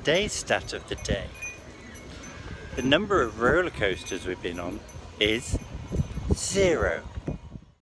today's stat of the day. The number of roller coasters we've been on is 0.